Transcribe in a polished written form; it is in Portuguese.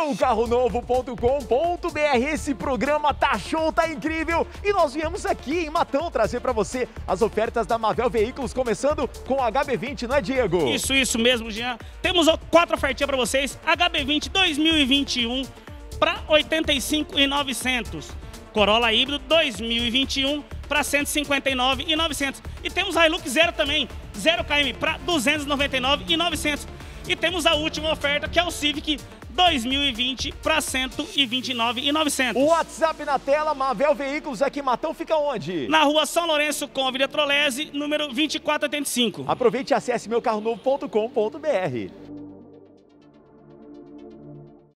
meucarronovo.com.br. Esse programa tá show, tá incrível. E nós viemos aqui em Matão trazer pra você as ofertas da Mavel Veículos, começando com o HB20, não é, Diego? Isso mesmo, Jean. Temos 4 ofertinhas pra vocês. HB20 2021 para 85.900. Corolla híbrido 2021 para 159.900. E temos Hilux Zero também, 0 km para 299.900. E temos a última oferta, que é o Civic 2020 para 129.900. O WhatsApp na tela, Mavel Veículos aqui em Matão, fica onde? Na rua São Lourenço com Avenida Trolese, número 2485. Aproveite e acesse meucarronovo.com.br.